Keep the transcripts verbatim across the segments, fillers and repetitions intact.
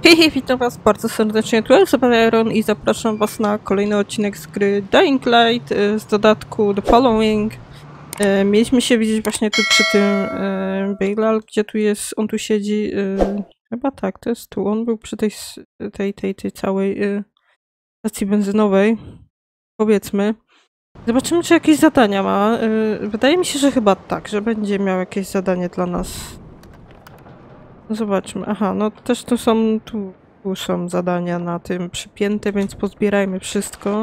Hej, hej, witam was bardzo serdecznie, tu Elsebaron i zapraszam was na kolejny odcinek z gry Dying Light z dodatku The Following. E, mieliśmy się widzieć właśnie tu przy tym e, Bejlal, gdzie tu jest, on tu siedzi, e, chyba tak, to jest tu, on był przy tej, tej, tej, tej całej e, stacji benzynowej, powiedzmy. Zobaczymy, czy jakieś zadania ma. E, wydaje mi się, że chyba tak, że będzie miał jakieś zadanie dla nas. Zobaczmy. Aha, no też tu są, tu, tu są zadania na tym przypięte, więc pozbierajmy wszystko.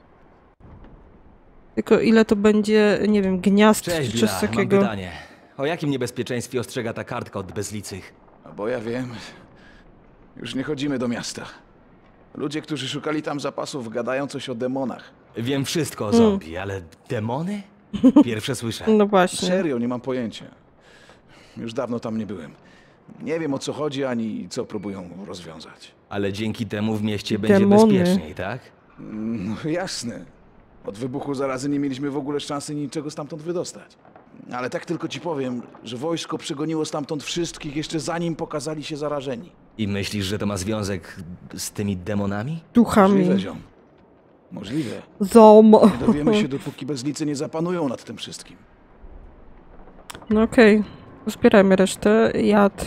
Tylko ile to będzie, nie wiem, gniazd Cześć, czy coś Billa, takiego. mam pytanie. O jakim niebezpieczeństwie ostrzega ta kartka od bezlicych? A bo ja wiem. Już nie chodzimy do miasta. Ludzie, którzy szukali tam zapasów, gadają coś o demonach. Wiem wszystko o Hmm. zombie, ale demony? Pierwsze słyszę. No właśnie. Serio, nie mam pojęcia. Już dawno tam nie byłem. Nie wiem, o co chodzi, ani co próbują rozwiązać. Ale dzięki temu w mieście będzie Demony. bezpieczniej, tak? No jasne. Od wybuchu zarazy nie mieliśmy w ogóle szansy niczego stamtąd wydostać. Ale tak tylko ci powiem, że wojsko przegoniło stamtąd wszystkich jeszcze zanim pokazali się zarażeni. I myślisz, że to ma związek z tymi demonami? Duchami. Możliwe, ziom. Możliwe. Zom. Nie dowiemy się, dopóki bezlicy nie zapanują nad tym wszystkim. No okej. Okay. Zbierajmy resztę. Jad.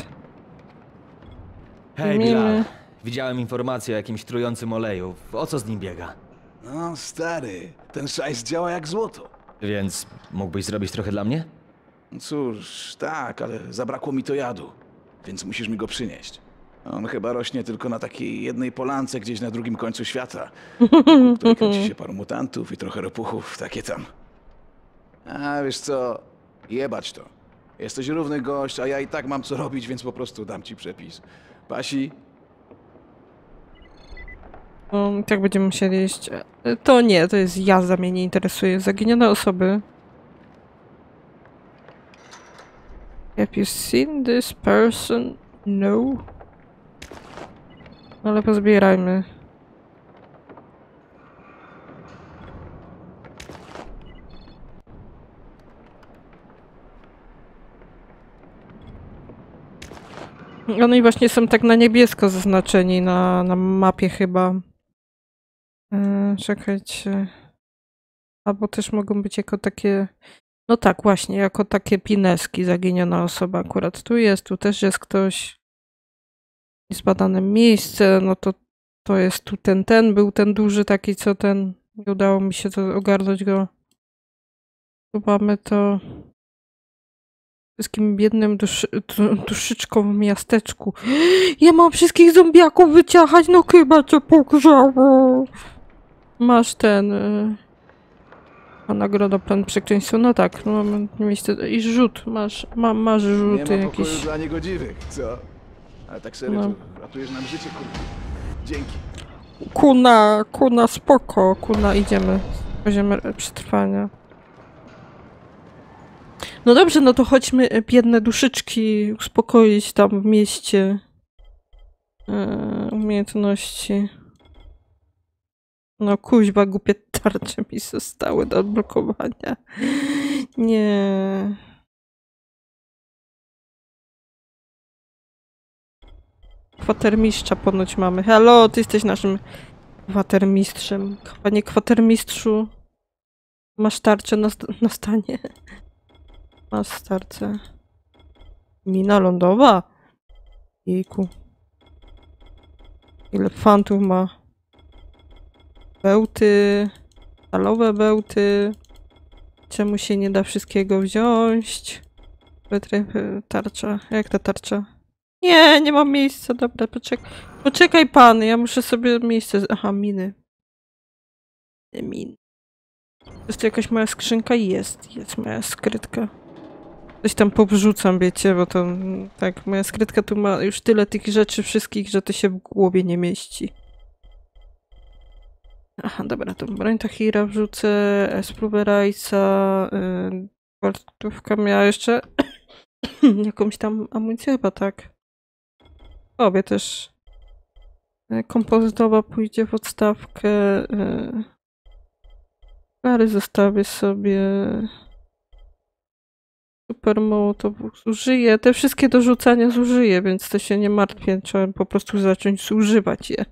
Hej, Miejmy. Billa. Widziałem informację o jakimś trującym oleju. O co z nim biega? No, stary, ten szajs działa jak złoto. Więc mógłbyś zrobić trochę dla mnie? Cóż, tak, ale zabrakło mi to jadu, więc musisz mi go przynieść. On chyba rośnie tylko na takiej jednej polance gdzieś na drugim końcu świata, wokół której kręci się paru mutantów i trochę ropuchów, takie tam. A wiesz co, jebać to. Jesteś równy gość, a ja i tak mam co robić, więc po prostu dam ci przepis. Pasi? No, tak będziemy musieli iść. E, To nie, to jest jazda, mnie nie interesuje. Zaginione osoby. Have you seen this person? No. Ale pozbierajmy. No i właśnie są tak na niebiesko zaznaczeni na, na mapie chyba. Yy, czekajcie. Albo też mogą być jako takie... No tak, właśnie, jako takie pineski, zaginiona osoba akurat tu jest, tu też jest ktoś. Niezbadane miejsce, no to to jest tu ten, ten, był ten duży taki, co ten, nie udało mi się to ogarnąć go. Tu mamy to wszystkim biednym duszy, du- duszyczkom w miasteczku. Ja mam wszystkich zombiaków wyciachać, no chyba cię pogrzało. Masz ten... y, A nagroda plan przekleństwa, no tak, no mamy miejsce i rzut, masz, ma, masz Nie rzuty ma pokoju jakieś. dla niegodziwych, co? Ale tak serio, No. to ratujesz nam życie, kurwa. Dzięki. Kuna, kuna, spoko, kuna, idziemy. Poziom re- przetrwania. No dobrze, no to chodźmy e, biedne duszyczki uspokoić tam w mieście. Eee, umiejętności. No kuźba, głupie tarcze mi zostały do odblokowania. Nie. Kwatermistrza ponoć mamy. Halo, ty jesteś naszym kwatermistrzem. Panie kwatermistrzu, masz tarczę na, st- na stanie. Masz tarczę. Mina lądowa. Jejku. Ile fantów ma. Bełty. Stalowe bełty. Czemu się nie da wszystkiego wziąć? Wytry- Tarcza. Jak ta tarcza? Nie, nie mam miejsca. Dobra, poczekaj. Poczekaj pan, ja muszę sobie miejsce... z- Aha, miny. Miny. Jest to jakaś moja skrzynka? Jest. Jest moja skrytka. Coś tam powrzucam, wiecie, bo to... mm, Tak, moja skrytka tu ma już tyle tych rzeczy wszystkich, że to się w głowie nie mieści. Aha, dobra, to broń Tahira wrzucę, Espluberajca, yy, wartówka miała jeszcze jakąś tam amunicję chyba, tak. Obie też. Yy, kompozytowa pójdzie w odstawkę. Yy. Pary zostawię sobie. Super Mołotowów zużyję. Te wszystkie do rzucania zużyję, więc to się nie martwię. Trzeba po prostu zacząć zużywać je.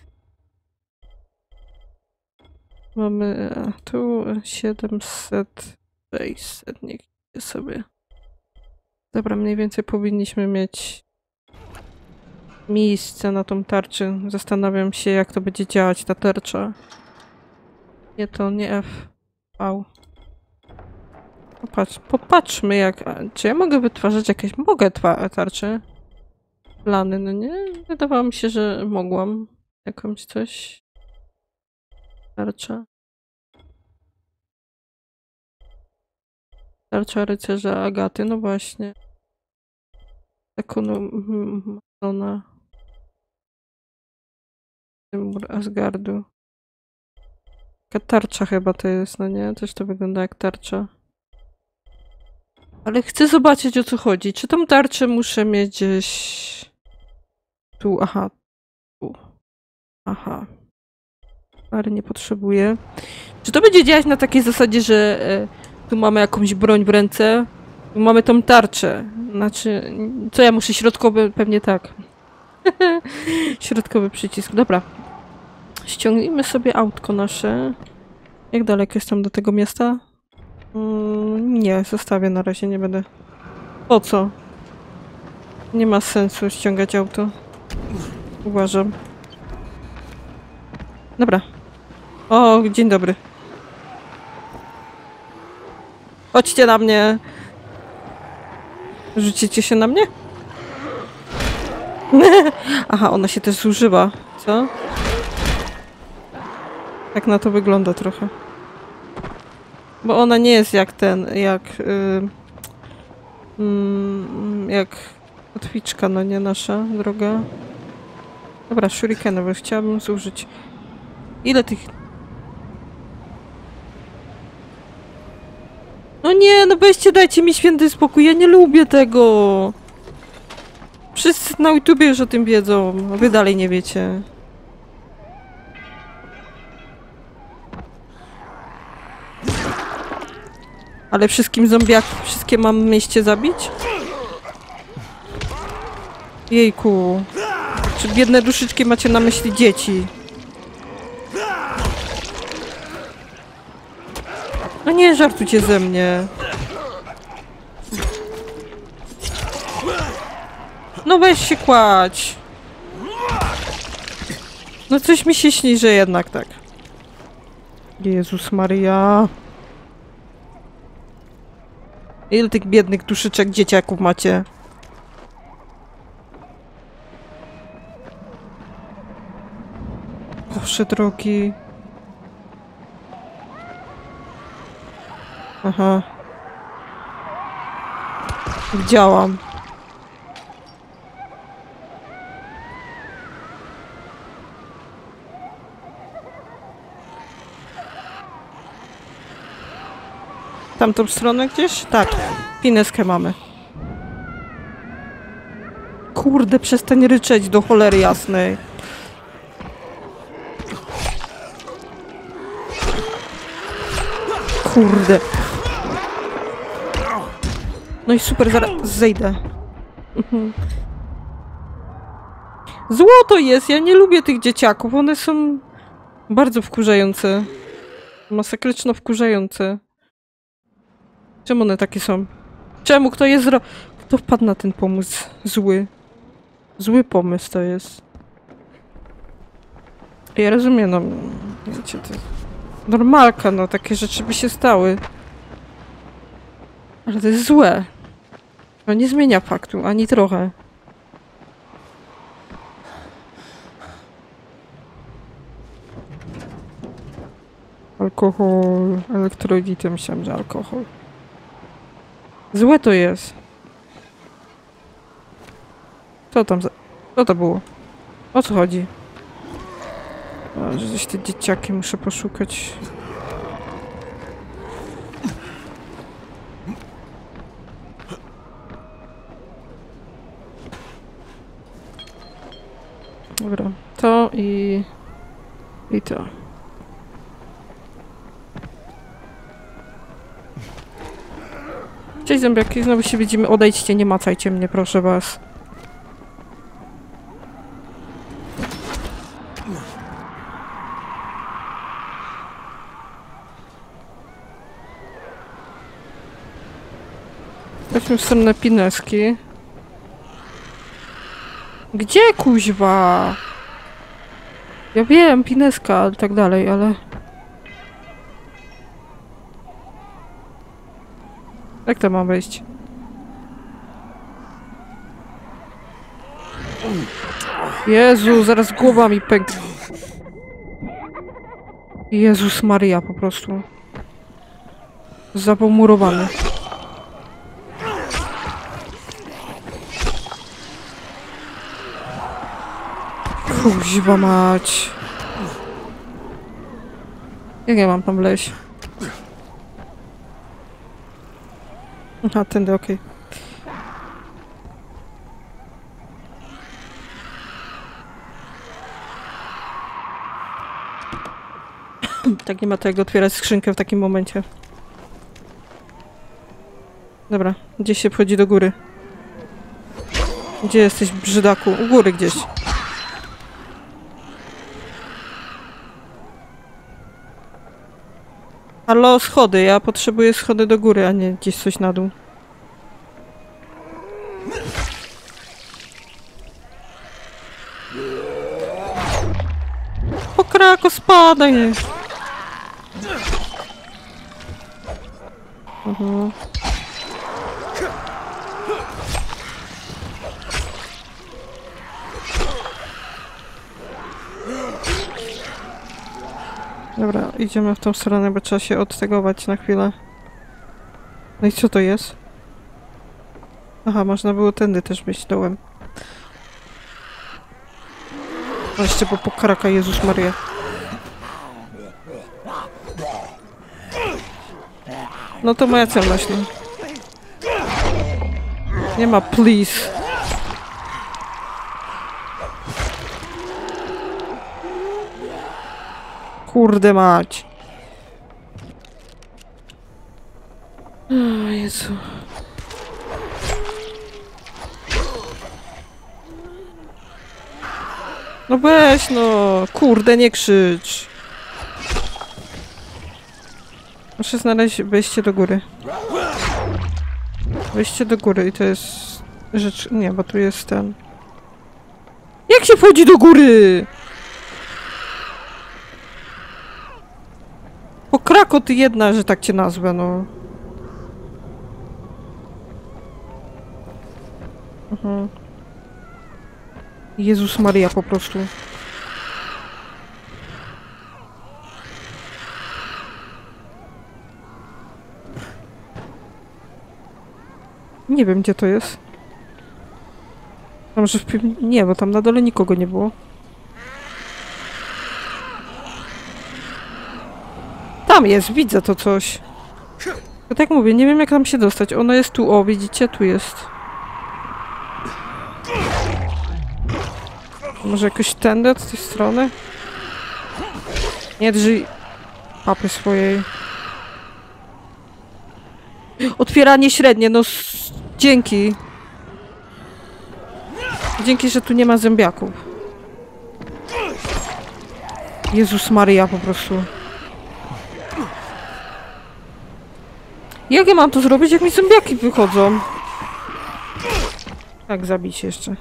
Mamy tu siedemset, sześćset, niech idzie sobie. Dobra, mniej więcej powinniśmy mieć miejsce na tą tarczę. Zastanawiam się, jak to będzie działać, ta tarcza. Nie to, nie F. V. Popatrz, popatrzmy jak... Czy ja mogę wytwarzać jakieś... Mogę tarcze. Plany, no nie? Wydawało mi się, że mogłam. Jakąś coś... Tarcza. Tarcza rycerza Agaty, no właśnie. Zakonu Masona. Mur Asgardu. Taka tarcza chyba to jest, no nie? Też to wygląda jak tarcza. Ale chcę zobaczyć, o co chodzi. Czy tą tarczę muszę mieć gdzieś... Tu, aha. Tu. Aha. Ale nie potrzebuję. Czy to będzie działać na takiej zasadzie, że e, tu mamy jakąś broń w ręce, tu mamy tą tarczę. Znaczy, co ja muszę? Środkowy? Pewnie tak. Środkowy przycisk. Dobra. Ściągnijmy sobie autko nasze. Jak daleko jest tam do tego miasta? Mm, nie, zostawię na razie, nie będę. Po co? Nie ma sensu ściągać auto. Uważam. Dobra. O, dzień dobry. Chodźcie na mnie. Rzucicie się na mnie? Aha, ona się też zużywa. Co? Tak na to wygląda trochę. Bo ona nie jest jak ten, jak... Yy, yy, jak kotwiczka, no nie nasza droga. Dobra, shurikenów chciałabym zużyć. Ile tych... No nie, no weźcie, dajcie mi święty spokój, ja nie lubię tego. Wszyscy na YouTubie już o tym wiedzą, a wy dalej nie wiecie. Ale wszystkim zombiaki, wszystkie mam w mieście zabić? Jejku. Czy biedne duszyczki macie na myśli dzieci? No nie żartujcie ze mnie. No weź się kładź. No coś mi się śni, że jednak tak. Jezus Maria. Ile tych biednych duszyczek dzieciaków macie? Boże drogi. Aha. Widziałam. Tamtą stronę gdzieś? Tak. Pineskę mamy. Kurde, przestań ryczeć do cholery jasnej. Kurde. No i super, zaraz zejdę. Złoto jest, ja nie lubię tych dzieciaków, one są bardzo wkurzające. Masakryczno wkurzające. Czemu one takie są? Czemu? Kto jest zro... Kto wpadł na ten pomysł? Zły. Zły pomysł to jest. Ja rozumiem, no... Wiecie, to... Normalka, no, takie rzeczy by się stały. Ale to jest złe. To nie zmienia faktu, ani trochę. Alkohol, elektrolity, myślałam, że alkohol. Złe to jest. Co tam za... Co to było? O co chodzi? O, że gdzieś te dzieciaki muszę poszukać. Dobra, to i... i to. Cześć zombiaki, znowu się widzimy. Odejdźcie, nie macajcie mnie, proszę was. Chodźmy w stronę Pineski. Gdzie kuźwa? Ja wiem, Pineska i tak dalej, ale... Jak to ma wejść? Jezu, zaraz głowa mi pęknie. Jezus Maria, po prostu. Zapomurowany. Kuźwa mać. Jak ja mam tam wleźć? Aha, tędy, okej. Tak nie ma to jak otwierać skrzynkę w takim momencie. Dobra, gdzieś się wchodzi do góry. Gdzie jesteś, brzydaku? U góry gdzieś. Halo, schody. Ja potrzebuję schody do góry, a nie gdzieś coś na dół. Pokrako, spadaj! Mhm. Dobra, idziemy w tą stronę, bo trzeba się odtegować na chwilę. No i co to jest? Aha, można było tędy też być dołem. No jeszcze po pokraka, Jezus Maria. No to moja celność, no. Nie ma please. Kurde mać. O Jezu. No weź no. Kurde, nie krzycz. Muszę znaleźć wejście do góry. Wejście do góry i to jest rzecz... Nie, bo tu jest ten... Jak się wchodzi do góry? Pokrako ty jedna, że tak cię nazwę, no. Mhm. Jezus Maria po prostu. Nie wiem, gdzie to jest. A może w piw... Nie, bo tam na dole nikogo nie było. Tam jest, widzę to coś. To tak mówię, nie wiem jak tam się dostać. Ono jest tu, o widzicie, tu jest. Może jakoś tędy od tej strony? Nie drżyj papy swojej. Otwieranie średnie, no s... dzięki. Dzięki, że tu nie ma zębiaków. Jezus Maria po prostu. Jak ja mam to zrobić, jak mi zębiaki wychodzą? Tak, zabić jeszcze.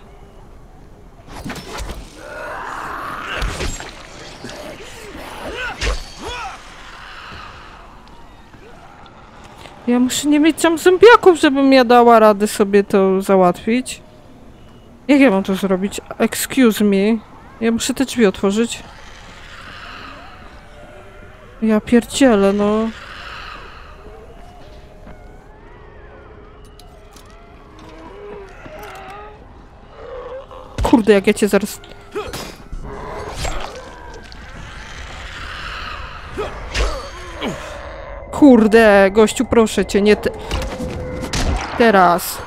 Ja muszę nie mieć tam zębiaków, żebym ja dała radę sobie to załatwić. Jak ja mam to zrobić? Excuse me. Ja muszę te drzwi otworzyć. Ja pierdzielę, no. Kurde, jak ja cię zaraz... Kurde, gościu, proszę cię, nie te... Teraz.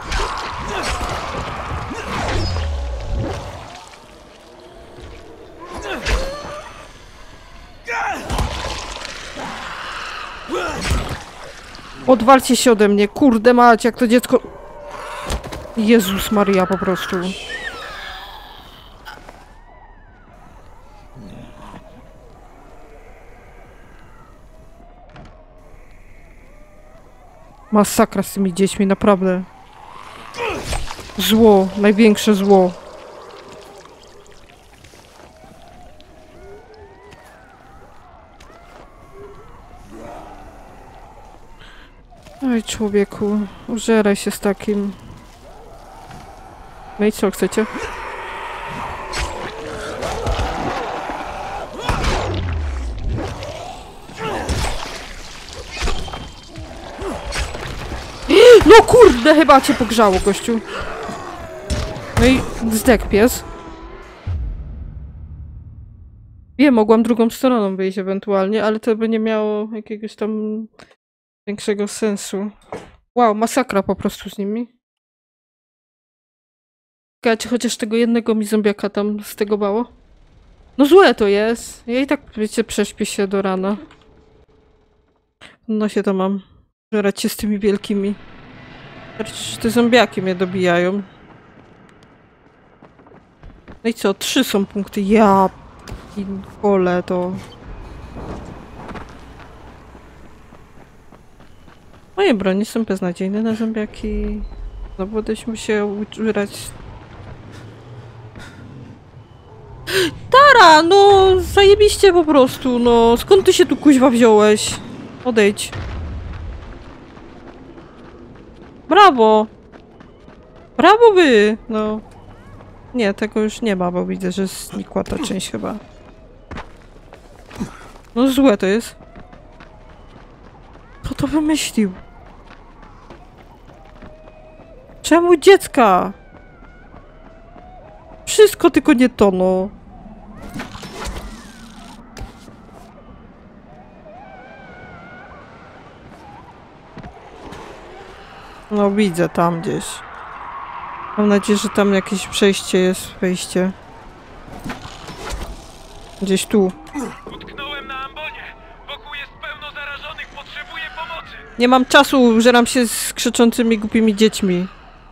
Odwalcie się ode mnie, kurde mać, jak to dziecko... Jezus Maria, po prostu. Masakra z tymi dziećmi, naprawdę. Zło, największe zło. Oj, człowieku, użeraj się z takim. No i co chcecie? No kurde, chyba cię pogrzało, gościu. No i zdech pies. Wiem, mogłam drugą stroną wyjść ewentualnie, ale to by nie miało jakiegoś tam większego sensu. Wow, masakra po prostu z nimi. Czekajcie, chociaż tego jednego mi zombiaka tam z tego bało. No złe to jest. Ja i tak, wiecie, prześpię się do rana. No się to mam. Żerać się z tymi wielkimi. Przecież te zombiaki mnie dobijają. No i co? Trzy są punkty. Ja... I pole to... Moje bronie są beznadziejne na zombiaki. No będziemy się użyrać. Tara, no zajebiście po prostu, no. Skąd ty się tu kuźwa wziąłeś? Odejdź. Brawo! Brawo wy! No. Nie, tego już nie ma, bo widzę, że znikła ta część chyba. No złe to jest. Kto to wymyślił? Czemu dziecka? Wszystko tylko nie to, no. No widzę tam gdzieś. Mam nadzieję, że tam jakieś przejście jest, wejście. Gdzieś tu. Utknąłem na ambonie. Wokół jest pełno zarażonych, potrzebuję pomocy. Nie mam czasu, żeram się z krzyczącymi głupimi dziećmi.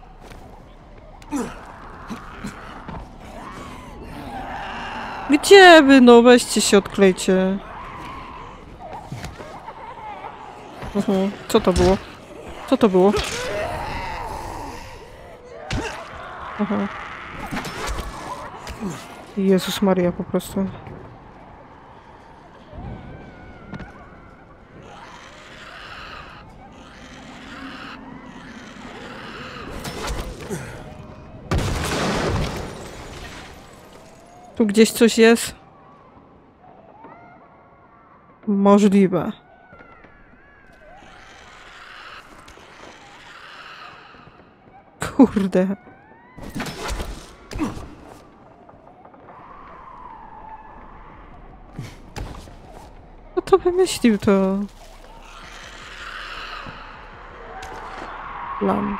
Gdzie wy, no weźcie się, odklejcie. Mhm. Co to było? Co to było? Aha. Jezus Maria, po prostu. Tu gdzieś coś jest? Możliwe. Kurde. Kto to wymyślił to? Plan.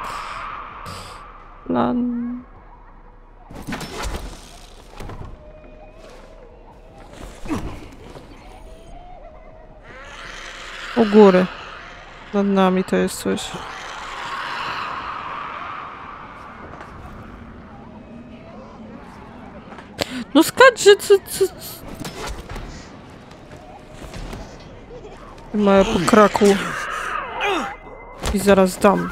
Plan. U góry. Nad nami to jest coś. No skacz, że co, co, co? Małe po kraku. I zaraz dam.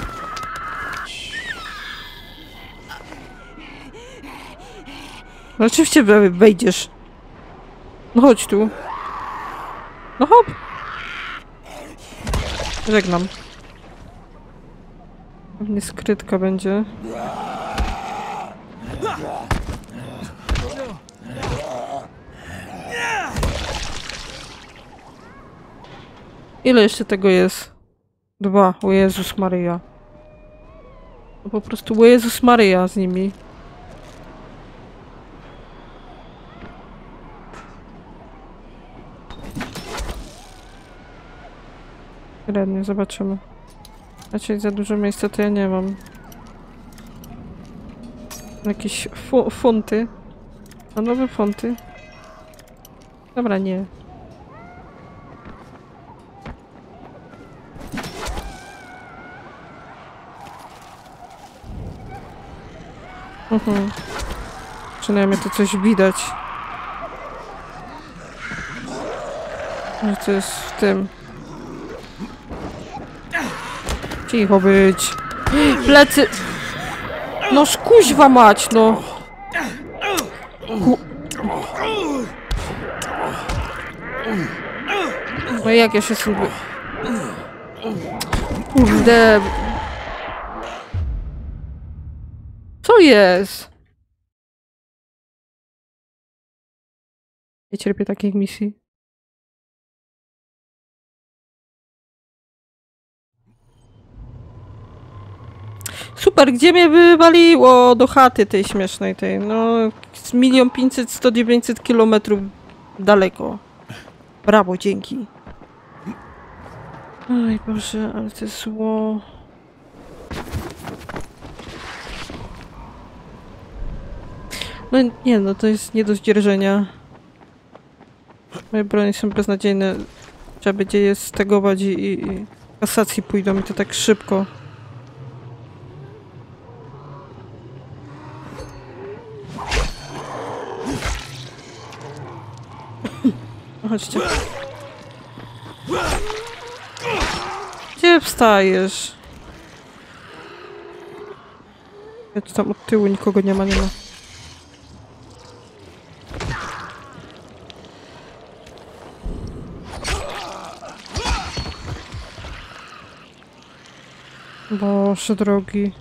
No oczywiście wejdziesz. No chodź tu. No hop. Żegnam. Pewnie skrytka będzie. Ile jeszcze tego jest? Dwa. O Jezus Maryja. No po prostu o Jezus Maryja z nimi. Średnio, zobaczymy. Raczej za dużo miejsca to ja nie mam. Jakieś fu funty. A nowe funty. Dobra, nie. Mhm. Przynajmniej to coś widać. Że to jest w tym. Cicho być. Plecy! No kuźwa mać, no! Ku... No jak ja się sobie... Kurde... Co jest? Nie cierpię takich misji. Super, gdzie mnie wywaliło do chaty tej śmiesznej tej? No, z milion pięćset, sto dziewięćset kilometrów daleko. Brawo, dzięki. Oj Boże, ale to jest zło. No nie, no to jest nie do zdzierżenia. Moje broni są beznadziejne. Trzeba będzie je stegować i, i, i kasacji pójdą mi to tak szybko. Chodźcie. Gdzie wstajesz? Ja tu tam od tyłu nikogo nie ma, nie ma. Boże drogi.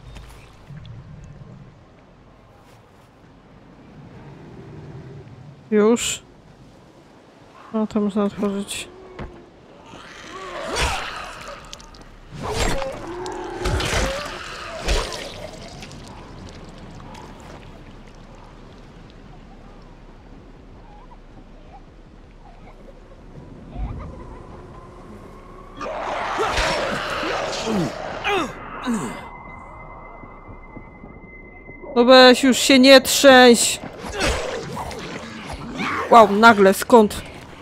Już? No to można otworzyć. No weź już się nie trzęś! Wow, nagle, skąd?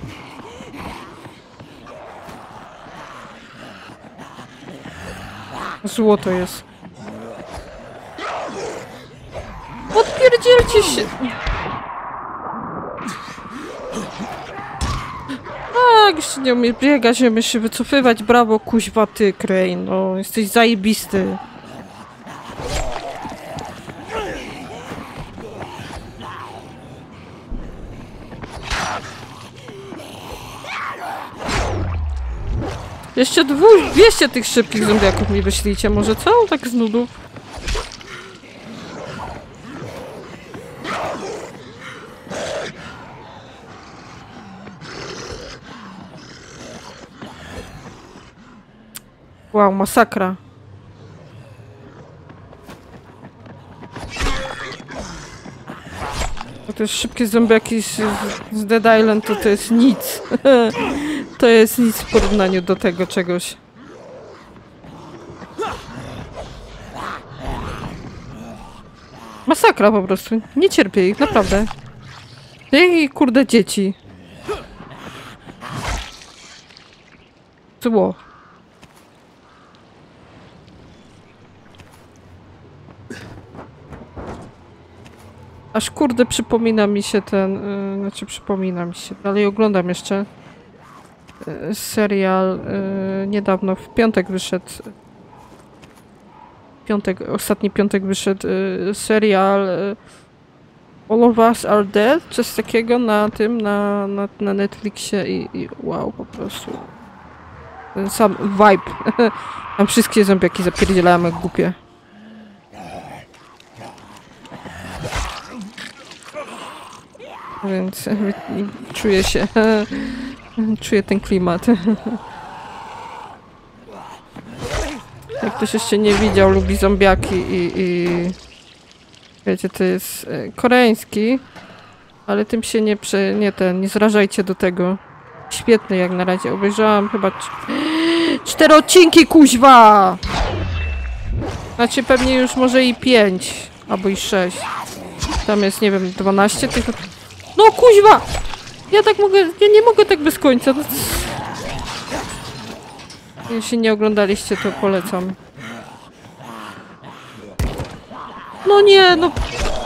Złoto jest. Odpierdzielcie się! Tak, jeszcze nie umiesz biegać, nie umiesz się wycofywać. Brawo, kuźwa ty, Crane. No, jesteś zajebisty. Jeszcze dwóch, dwieście tych szybkich zombiaków mi wyślijcie, może co? Tak z nudów. Wow, masakra. To jest szybkie zombiaki z, z Dead Island, to to jest nic. To jest nic w porównaniu do tego czegoś. Masakra po prostu. Nie cierpię ich, naprawdę. Jakie kurde dzieci. Zło. Aż kurde przypomina mi się ten, yy, znaczy przypomina mi się, dalej oglądam jeszcze yy, serial, yy, niedawno, w piątek wyszedł, piątek, ostatni piątek wyszedł yy, serial yy, All of Us Are Dead, coś takiego na tym, na, na, na Netflixie i, i wow, po prostu ten sam vibe. Tam wszystkie zombiaki zapierdzielałem jak głupie. Więc czuję się, czuję ten klimat. Jak ktoś jeszcze nie widział, lubi zombiaki i, i wiecie, to jest koreański, ale tym się nie, prze, nie ten, nie zrażajcie do tego. Świetny jak na razie, obejrzałam chyba cztery odcinki, kuźwa! Znaczy pewnie już może i pięć, albo i sześć. Tam jest, nie wiem, dwanaście tych... No kuźwa! Ja tak mogę, ja nie mogę tak bez końca. No, jeśli nie oglądaliście, to polecam. No nie, no...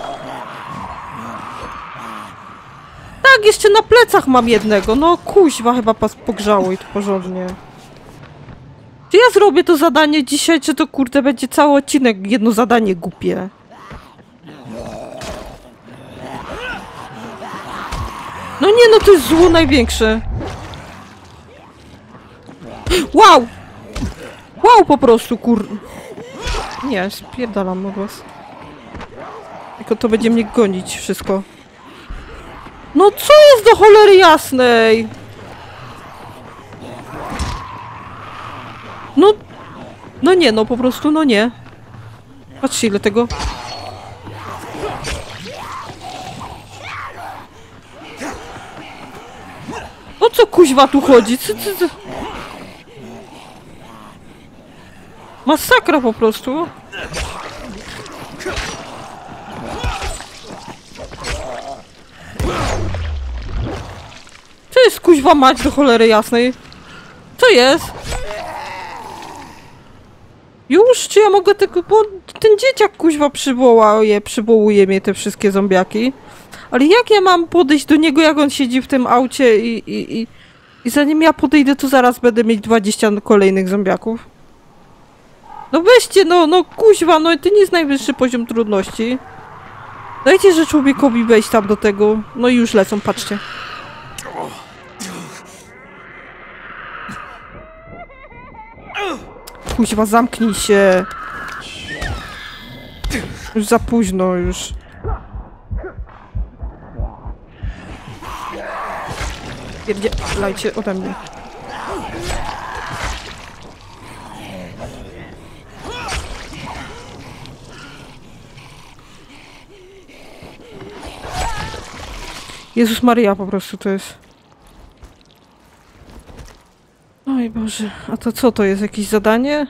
tak, jeszcze na plecach mam jednego. No kuźwa, chyba pas pogrzało i to porządnie. Czy ja zrobię to zadanie dzisiaj, czy to kurde będzie cały odcinek jedno zadanie głupie? No nie, no to jest zło największe. Wow! Wow po prostu, kur... Nie, spierdalam od was. Tylko to będzie mnie gonić wszystko. No co jest do cholery jasnej? No... No nie, no po prostu, no nie. Patrzcie ile tego... O co kuźwa tu chodzi? Co, co, co? Masakra po prostu. Co jest kuźwa mać do cholery jasnej? Co jest? Już? Czy ja mogę tylko... Bo ten dzieciak kuźwa przywołuje, przywołuje mnie te wszystkie zombiaki. Ale jak ja mam podejść do niego, jak on siedzi w tym aucie i, i, i, i zanim ja podejdę, to zaraz będę mieć dwadzieścia kolejnych zombiaków? No weźcie, no, no kuźwa, no to nie jest najwyższy poziom trudności. Dajcie, że człowiekowi wejść tam do tego. No i już lecą, patrzcie. Kuźwa, zamknij się. Już za późno, już. Pierdzielajcie ode mnie. Jezus Maria po prostu to jest. Oj Boże, a to co to jest? Jakieś zadanie?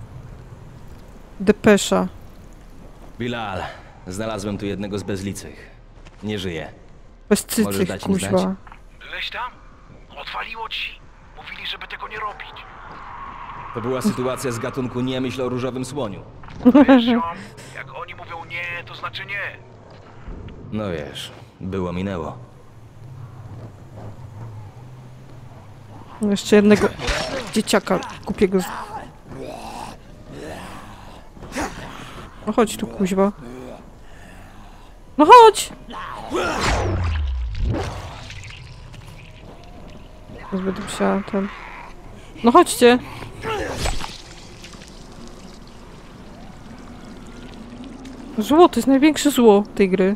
Depesza. Bilal, znalazłem tu jednego z bezlicych. Nie żyje. Bez Możesz cycych, dać mi znać? kuźwa. Byłeś tam? Odwaliło ci. Mówili, żeby tego nie robić. To była sytuacja z gatunku nie myśl o różowym słoniu. Wiesz, ziom, jak oni mówią nie, to znaczy nie. No wiesz, było minęło. Jeszcze jednego dzieciaka głupiego. Z... No chodź tu, kuźwa. No chodź! Teraz będę musiała ten... No chodźcie! Zło, to jest największe zło tej gry.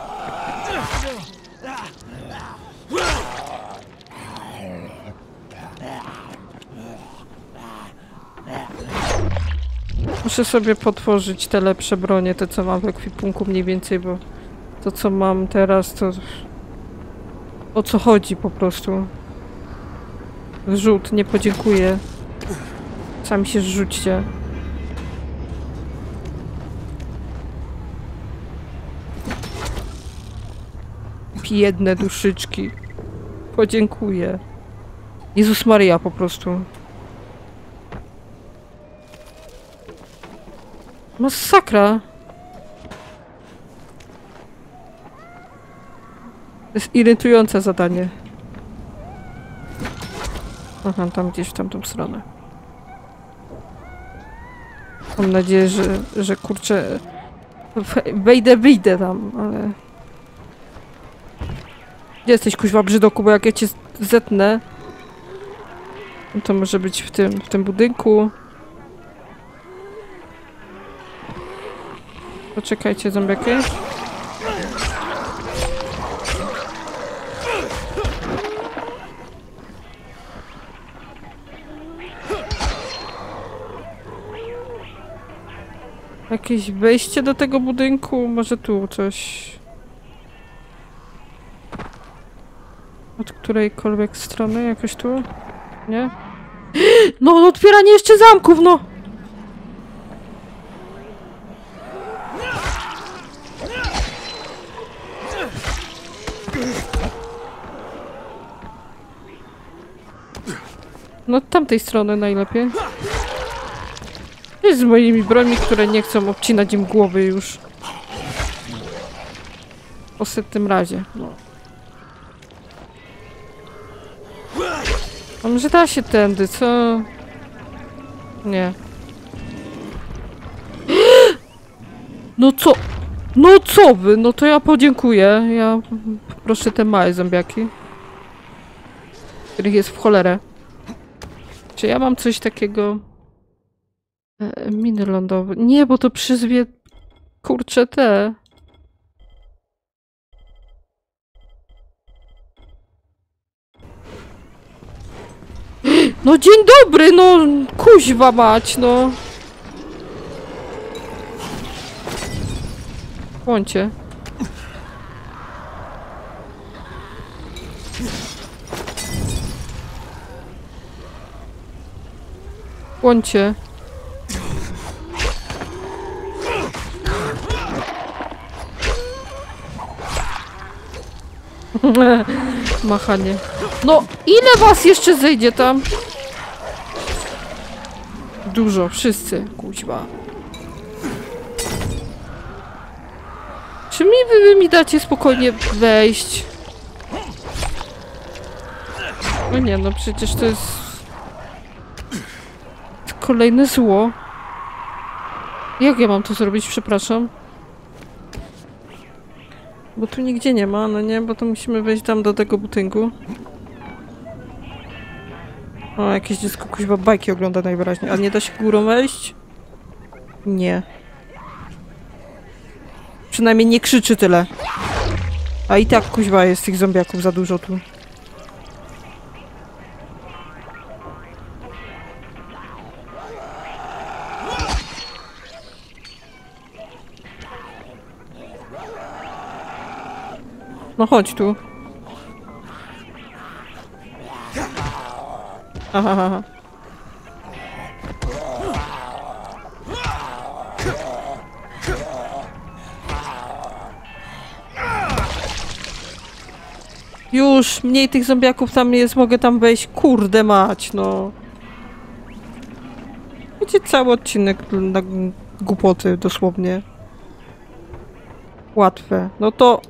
Muszę sobie potworzyć te lepsze bronie, te co mam w ekwipunku mniej więcej, bo to co mam teraz to... O co chodzi po prostu? Zrzut, nie podziękuję. Sami się zrzućcie. Biedne duszyczki. Podziękuję. Jezus Maria po prostu. Masakra. To jest irytujące zadanie. Aha, tam gdzieś w tamtą stronę. Mam nadzieję, że, że kurczę... Wejdę, wyjdę tam, ale... Gdzie jesteś, kuźwa, brzydoku, bo jak ja cię zetnę... To może być w tym, w tym budynku. Poczekajcie, zombiaki. Jakieś wejście do tego budynku? Może tu coś... Od którejkolwiek strony? Jakoś tu? Nie? No, otwieranie jeszcze zamków, no! No od tamtej strony najlepiej. Jest z moimi brońmi, które nie chcą obcinać im głowy już. Po setnym razie. No. A może da się tędy, co? Nie. No co? No co wy? No to ja podziękuję. Ja proszę te małe zombiaki. Których jest w cholerę. Czy ja mam coś takiego... E, miny lądowe. Nie, bo to przyzwie... Kurczę te... No dzień dobry, no kuźwa mać, no. Łącie. Łącie. Machanie. No, ile was jeszcze zejdzie tam? Dużo, wszyscy, kuźwa. Czy mi wy, wy mi dacie spokojnie wejść? No nie, no przecież to jest... Kolejne zło. Jak ja mam to zrobić, przepraszam? Bo tu nigdzie nie ma, no nie, bo to musimy wejść tam do tego budynku. O, jakieś dziecko kuźwa bajki ogląda najwyraźniej. A nie da się górą wejść? Nie. Przynajmniej nie krzyczy tyle. A i tak kuźwa jest tych zombiaków za dużo tu. No chodź tu. Aha, aha. Już, mniej tych zombiaków tam jest, mogę tam wejść. Kurde mać, no. Będzie cały odcinek na głupoty, dosłownie. Łatwe. No to...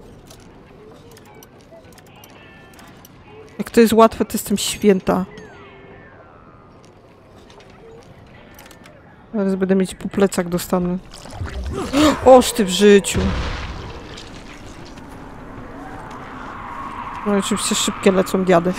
Jak to jest łatwe, to jestem święta. Zaraz będę mieć po plecach dostanę. Oż ty w życiu. No oczywiście szybkie lecą diady.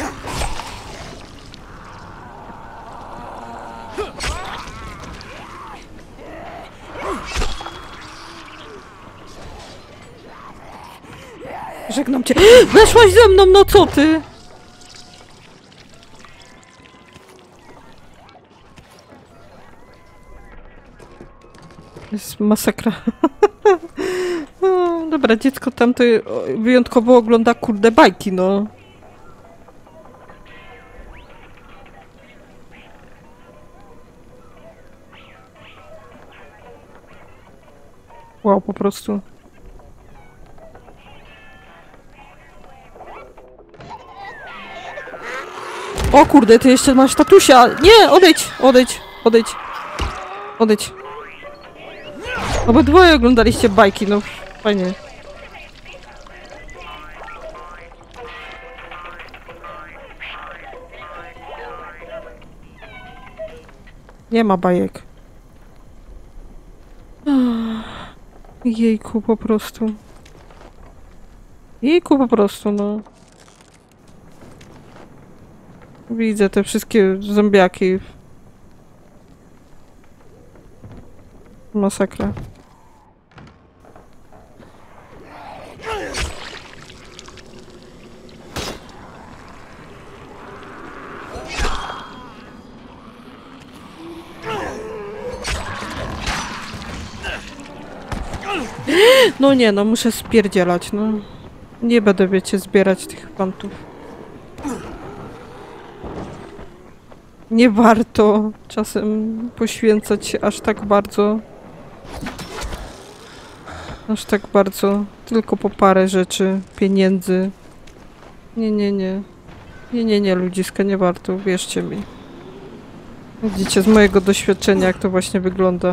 Żegnam cię. Weszłaś ze mną, no co ty? Jest masakra. No, dobra, dziecko tam to wyjątkowo ogląda kurde bajki, no. Wow, po prostu. O kurde, ty jeszcze masz tatusia! Nie, odejdź, odejdź, odejdź. Odejdź. Obydwoje oglądaliście bajki, no fajnie. Nie ma bajek. Jejku, po prostu. Jejku, po prostu, no. Widzę te wszystkie zombiaki. Masakra. No nie, no muszę spierdzielać, no. Nie będę, wiecie, zbierać tych fantów. Nie warto czasem poświęcać się aż tak bardzo. Aż tak bardzo. Tylko po parę rzeczy, pieniędzy. Nie, nie, nie. Nie, nie, nie, ludziska, nie warto, wierzcie mi. Widzicie z mojego doświadczenia, jak to właśnie wygląda.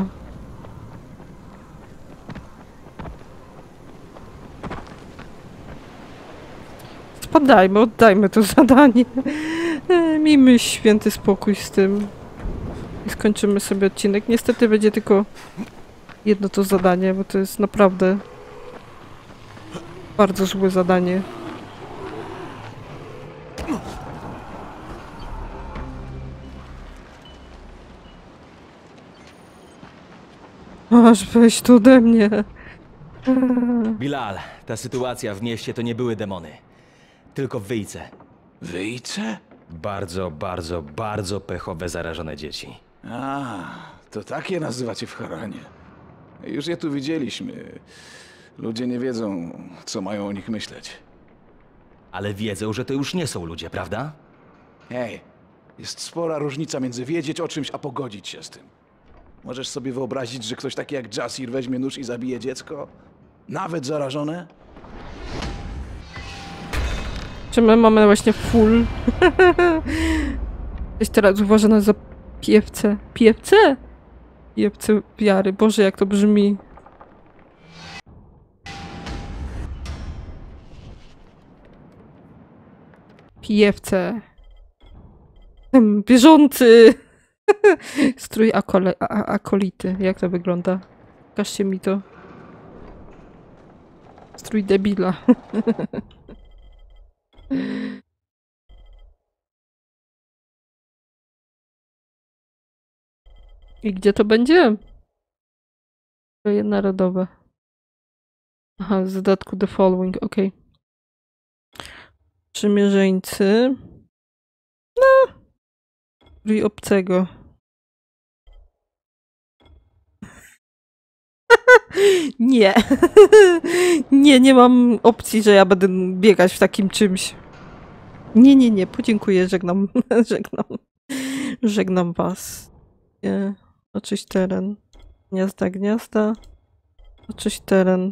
Spadajmy, oddajmy to zadanie. miejmy święty spokój z tym. I skończymy sobie odcinek. Niestety będzie tylko jedno to zadanie, bo to jest naprawdę bardzo złe zadanie. Aż weź to ode mnie. Bilal, ta sytuacja w mieście to nie były demony. Tylko wyjce. Wyjce? Bardzo, bardzo, bardzo pechowe zarażone dzieci. A, to takie nazywacie w Haranie. Już je tu widzieliśmy. Ludzie nie wiedzą, co mają o nich myśleć. Ale wiedzą, że to już nie są ludzie, prawda? Hej, jest spora różnica między wiedzieć o czymś, a pogodzić się z tym. Możesz sobie wyobrazić, że ktoś taki jak Jasir weźmie nóż i zabije dziecko? Nawet zarażone? Czy my mamy właśnie full? Ktoś teraz uważa nas za piewce. Piewce? Piewce wiary. Boże, jak to brzmi. Piewce. Hmm, bieżący. Strój akole, a, akolity. Jak to wygląda? Pokażcie mi to. Strój debila. I gdzie to będzie? Stroje narodowe. Aha, z dodatku The Following, ok. Przymierzeńcy. No. Strój obcego. Nie. Nie, nie mam opcji, że ja będę biegać w takim czymś. Nie, nie, nie. Podziękuję, żegnam. Żegnam. Żegnam was. Nie. Oczyść teren. Gniazda, gniazda. Oczyść teren.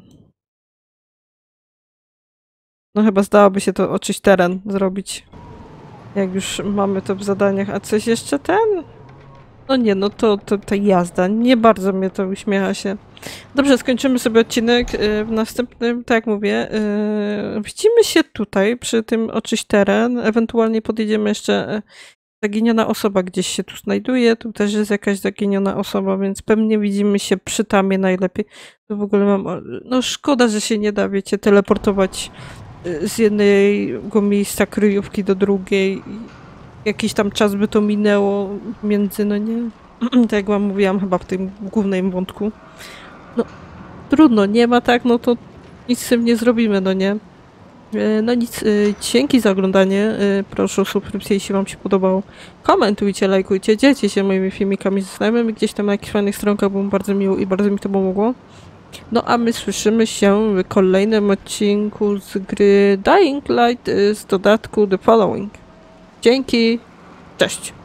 No chyba zdałoby się to oczyść teren zrobić. Jak już mamy to w zadaniach. A coś jeszcze ten? No nie, no to, to ta jazda. Nie bardzo mnie to uśmiecha się. Dobrze, skończymy sobie odcinek. W następnym, tak jak mówię, yy, widzimy się tutaj przy tym oczyść teren. Ewentualnie podjedziemy jeszcze. Zaginiona osoba gdzieś się tu znajduje. Tu też jest jakaś zaginiona osoba, więc pewnie widzimy się przy tamie najlepiej. To w ogóle mam. No szkoda, że się nie da, wiecie, teleportować z jednego miejsca kryjówki do drugiej. Jakiś tam czas by to minęło między, no nie? Tak jak wam mówiłam chyba w tym głównym wątku. No trudno, nie ma tak, no to nic z tym nie zrobimy, no nie? No nic, dzięki za oglądanie. Proszę o subskrypcję, jeśli wam się podobało. Komentujcie, lajkujcie, dzielcie się moimi filmikami ze znajomymi gdzieś tam na jakichś fajnych stronkach, było bardzo miło i bardzo mi to pomogło. No a my słyszymy się w kolejnym odcinku z gry Dying Light z dodatku The Following. Dzięki, cześć!